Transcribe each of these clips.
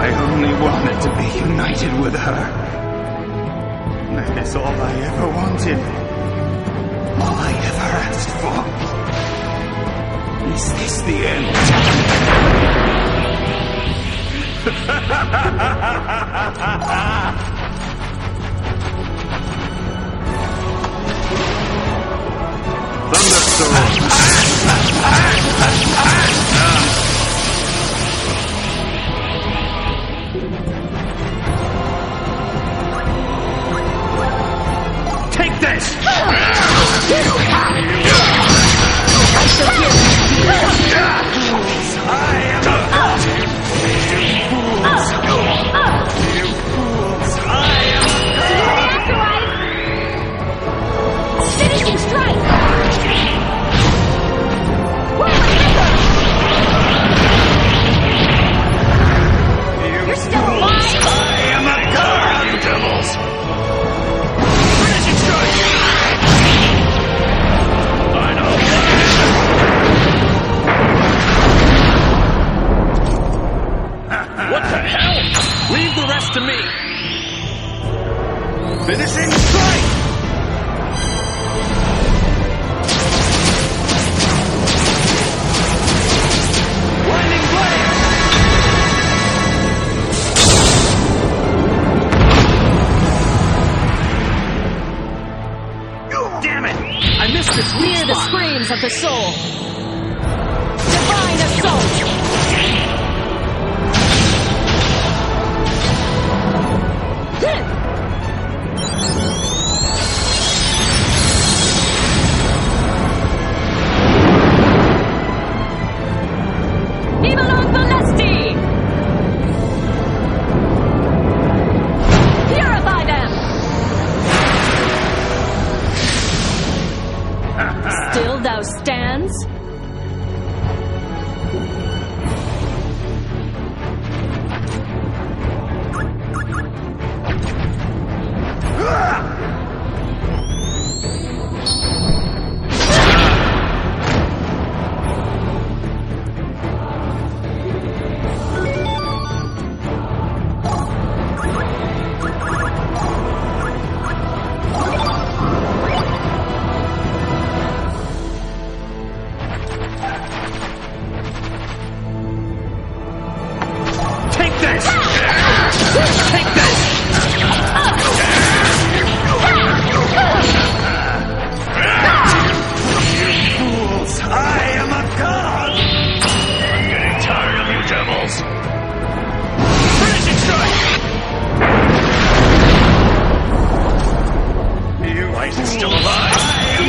I only wanted to be united with her. That is all I ever wanted. All I ever asked for. Is this the end? Thunderstorm! Take this! I shall hear you. I am a god! You fools! I am a god! Finishing strike! You're still alive! I am a god, you devils! Finishing strike! Final What the hell? Leave the rest to me. finishing strike! Blinding blade! Damn it! I missed this weak Hear the spot. screams of the soul. Divine assault! Evilon Valesti! Purify them! Still thou stands? Take this! Take this! You fools! I am a god! I'm getting tired of you devils. Finishing strike! You light is still alive! I am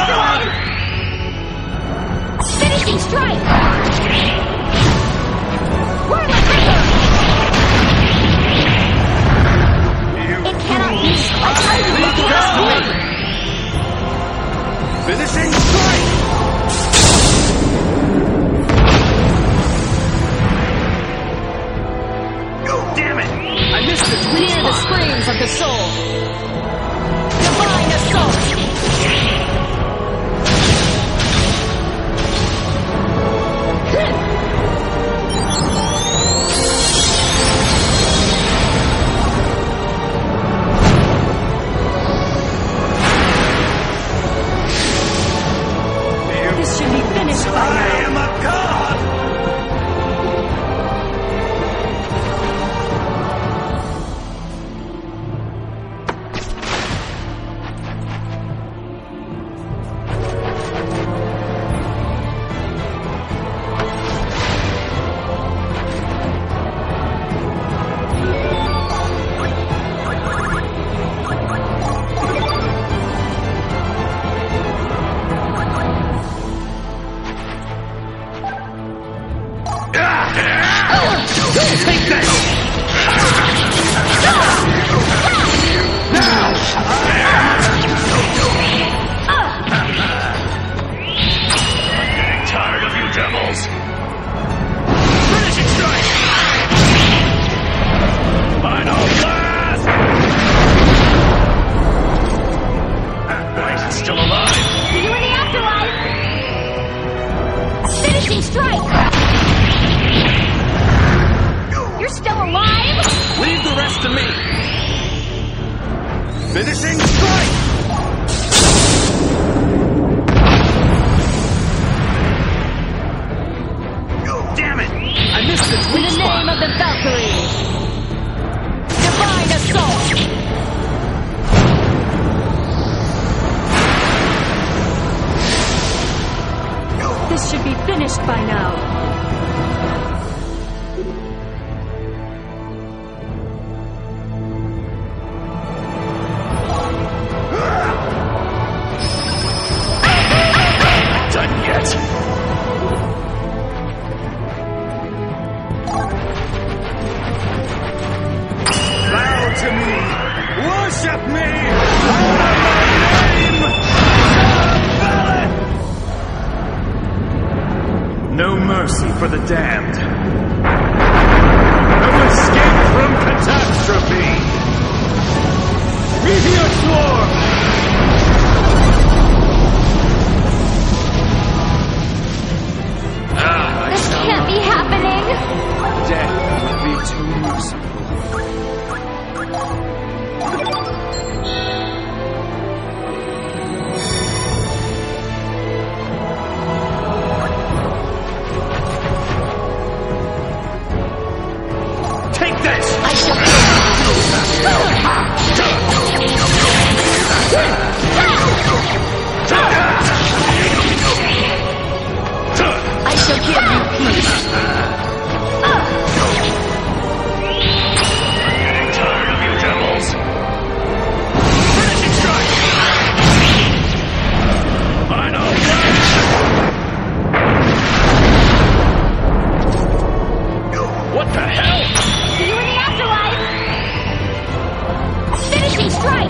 a god! Finishing strike! It cannot be! I tell you, let me Finishing strike! Damn it! I missed this weak Hear the spot. screams of the soul. Divine assault! This should be finished by I now. am a god! Take this! Now! I'm getting tired of you devils. Finishing strike! Final blast! Light is still alive. See you in the afterlife! Finishing strike! You're still alive! rest to me. Finishing strike! Damn it! I missed its In weak the spot. name of the Valkyrie. Divine assault. This should be finished by now. Done yet. Bow to me! Worship me! Honor my name! Valid! No mercy for the damned. No escape from catastrophe! Meteor Swarm! This can't be happening. Death would be too merciful. Take this! I shall I shall give you peace. Getting tired of you devils! Finishing strike! Final What the hell? See you in the afterlife. Finishing strike.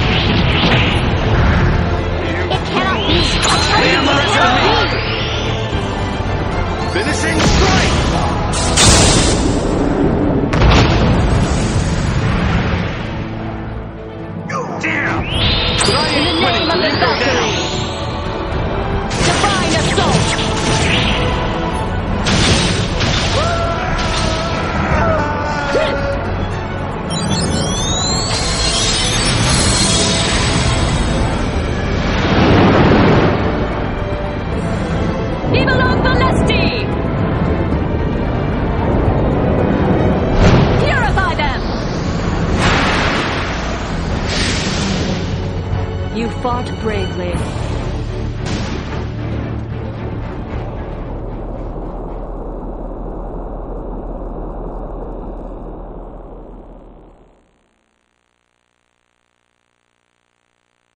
It cannot be. Leave the rest to me. Finishing strike! Damn! But I In the ain't name quitting of the till you go down. Valkyrie. Divine assault. Evilon Valesti! Purify them! You fought bravely.